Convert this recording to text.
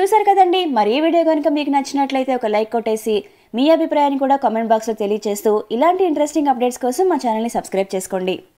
చూసారు కదండి, మరి ఈ వీడియో కనుక మీకు నచ్చినట్లయితే ఒక లైక్ కొట్టేసి మీ అభిప్రాయాన్ని కూడా కామెంట్ బాక్స్లో తెలియజేస్తూ ఇలాంటి ఇంట్రెస్టింగ్ అప్డేట్స్ కోసం మా ఛానల్ని సబ్స్క్రైబ్ చేసుకోండి.